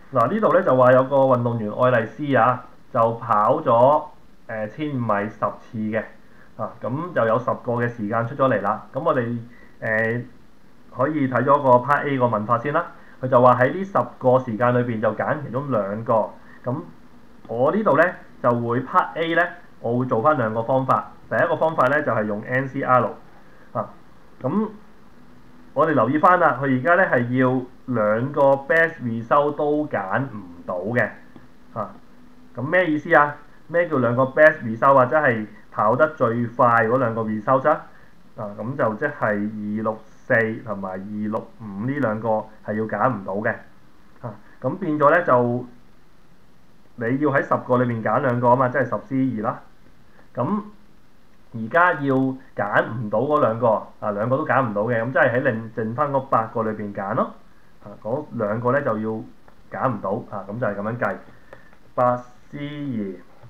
嗱呢度咧就話有個運動員愛麗絲啊，就跑咗1500米10次嘅，咁就有10個嘅時間出咗嚟啦。咁我哋可以睇咗個 Part A 個問法先啦。佢就話喺呢10個時間裏邊就揀其中2個。咁我呢度咧就會 Part A 咧，我會做翻2個方法。第一個方法咧就係用 NCR 咁我哋留意翻啦，佢而家咧係要2個 best result 都揀唔到嘅咁咩意思啊？咩叫2個 best result 啊？即係跑得最快嗰2個 result 咁就即係264同埋265呢2個係要揀唔到嘅咁變咗咧就你要喺10個裏面揀2個啊嘛，即係10C2啦。咁而家要揀唔到嗰2個2個都揀唔到嘅，咁即係喺剩翻嗰8個裏邊揀咯。嗰2個咧就要揀唔到咁就係咁樣計。8C2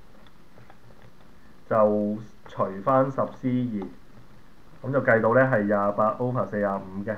就除翻10C2，咁就計到咧係28/45嘅。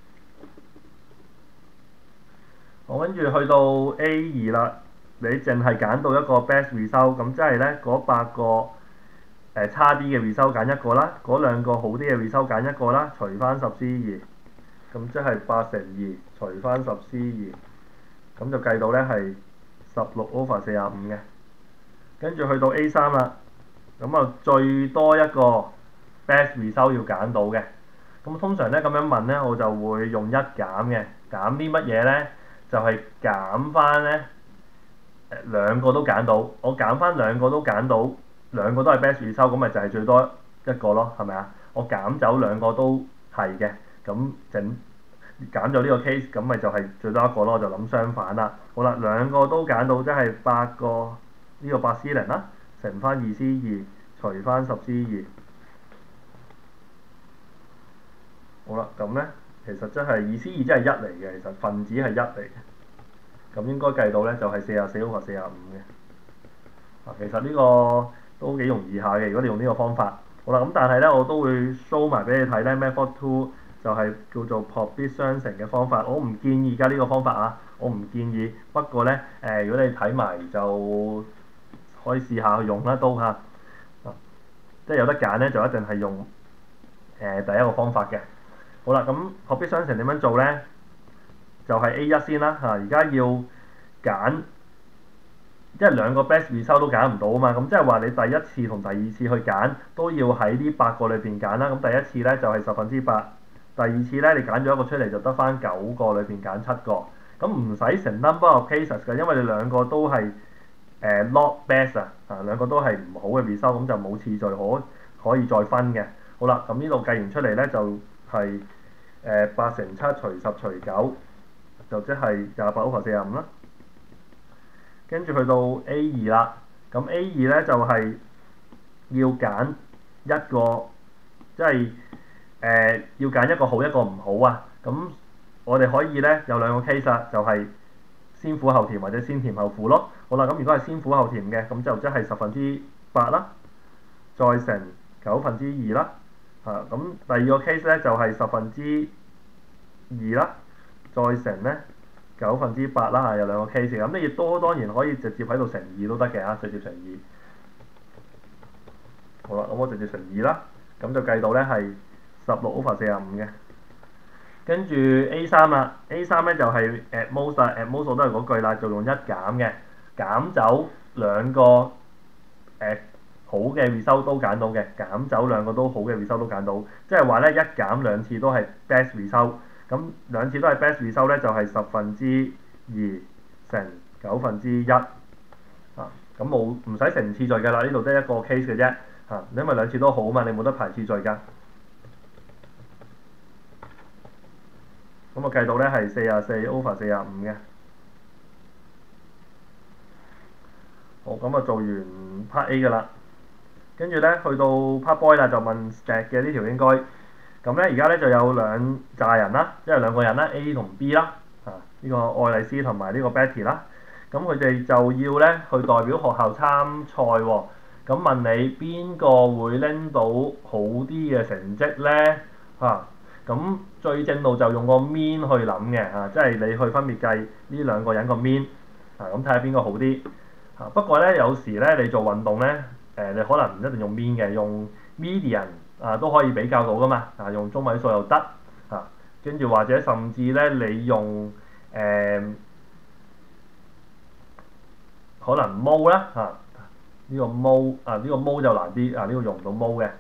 好，跟住去到 A2啦，你淨係揀到一個 best result，咁即係咧嗰8個差啲嘅 result 揀1個啦，嗰2個好啲嘅 result 揀1個啦，除翻10C2，咁即係8×2除翻10C2，咁就計到咧係16/45嘅。跟住去到 A3啦，咁啊最多一個 best result 要揀到嘅。咁通常咧咁樣問咧，我就會用1減嘅，減啲乜嘢咧？就係減翻咧2個都揀到，我減翻2個都揀到，2個都係 best result，咁咪就係最多一個咯，係咪啊？我減走2個都係嘅，咁減咗呢個 case，咁咪就係最多一個咯，我就諗相反啦。好啦，2個都揀到，即係8個呢個8C0啦，乘翻2C2除翻10C2。好啦，咁咧其實即係2C2即係1嚟嘅，其實分子係1嚟嘅，咁應該計到咧就係44/45嘅。其實呢個都幾容易下嘅，如果你用呢個方法。好啦，咁但係咧我都會 show 埋俾你睇咧 Method 2就係叫做破必雙乘嘅方法。我唔建議而家呢個方法啊，我唔建議。不過咧如果你睇埋就可以試下去用啦都即係有得揀咧就一定係用第一個方法嘅。好啦，咁破必雙乘點樣做咧？就係 A1先啦而家要揀，即係2個 best result 都揀唔到啊嘛，咁即係話你第一次同第二次去揀都要喺呢8個裏邊揀啦。咁第一次咧就係8%，第二次咧你揀咗一個出嚟就得翻9個裏邊揀7個，咁唔使成 number of cases 嘅，因為你2個都係not best 2個都係唔好嘅 result， 咁就冇次序可以再分嘅。好啦，咁呢度計完出嚟咧就係8×7除10除9，就即係28/45啦。跟住去到 A2啦，咁 A2咧就係要揀一個，即係要揀一個好一個唔好啊。咁我哋可以咧有2個 case 就係先苦後甜或者先甜後苦咯。好啦，咁如果係先苦後甜嘅，咁就即係8%啦，再乘2/9啦。咁第二個 case 咧就係2%啦，再乘咧9%啦有2個 case， 咁你亦都當然可以直接喺度乘2都得嘅直接乘2。好啦，咁我直接乘2啦，咁就計到咧係16/45嘅。跟住 A3啦，A3咧就係 at most 都係嗰句啦，就用1減嘅，減走2個好嘅 result 都揀到嘅，減走2個都好嘅 result 都揀到，即係話咧1減2次都係 best result。咁2次都係 best result 咧，就係2/10乘1/9咁唔使乘次序㗎啦，呢度得一個 case 嘅啫因為2次都好嘛，你冇得排次序㗎。咁我計到咧係44/45嘅。好，咁做完 part A 㗎啦，跟住咧去到 part B 啦，就問 stat 嘅呢條應該。咁咧而家咧就有2紮人啦，即係2個人啦 ，A 同 B 啦，呢個愛麗絲同埋呢個 Betty 啦。咁佢哋就要咧去代表學校參賽喎。咁問你邊個會拎到好啲嘅成績咧？咁最正路就用個 mean 去諗嘅即係你去分別計呢2個人個 mean。 咁睇下邊個好啲。不過咧有時咧你做運動咧你可能唔一定用 mean 嘅，用 median 都可以比較到噶嘛。用中位數又得跟住或者甚至咧你用可能 mode 啦呢個 mode 呢個 mode 就難啲呢個用唔到 mode 嘅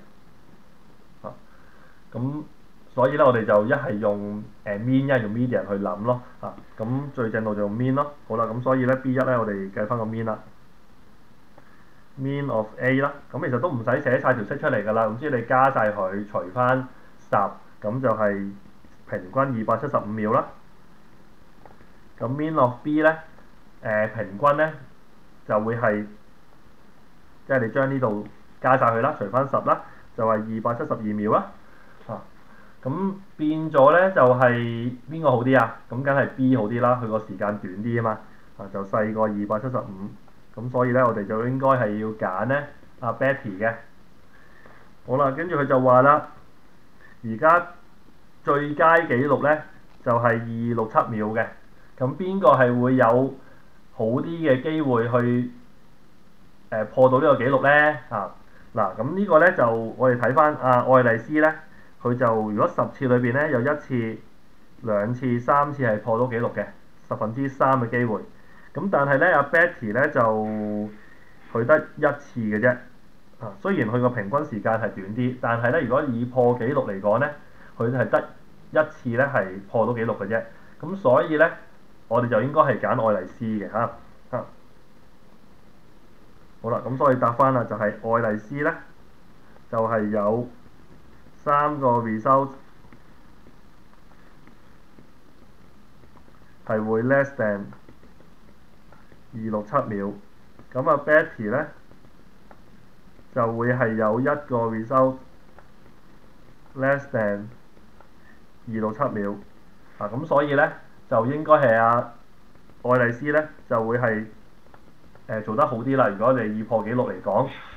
咁所以咧我哋就一係用mean 一係用 median 去諗咯咁最正路就用 mean 咯。好啦，咁所以咧 B1 咧我哋計翻個 mean 啦，mean of A 啦，咁其實都唔使寫晒條式出嚟㗎啦，總之你加晒佢除翻10，咁就係平均275秒啦。咁 mean of B 咧平均咧就會係即係你將呢度加晒佢啦，除翻10啦，就係272秒啦。咁變咗咧就係邊個好啲啊？咁梗係 B 好啲啦，佢個時間短啲啊嘛，就細過275，咁所以咧我哋就應該係要揀咧Betty 嘅。好啦，跟住佢就話啦，而家最佳紀錄咧就係267秒嘅，咁邊個係會有好啲嘅機會去破到呢個紀錄咧？嗱，咁呢個咧就我哋睇翻愛麗絲咧。佢就如果10次裏邊咧有1次、2次、3次係破到紀錄嘅3%嘅機會。咁但係咧Betty 咧就佢得1次嘅啫。雖然佢個平均時間係短啲，但係咧如果以破紀錄嚟講咧，佢係得1次咧係破到紀錄嘅啫。咁所以咧我哋就應該係揀愛麗絲嘅好啦，咁所以答翻啦，就係愛麗絲咧就係有3個 result 係會 less than 267秒，咁Betty 咧就會係有1個 result less than 267秒咁所以咧就應該係愛麗絲咧就會係做得好啲啦。如果你以破紀錄嚟講。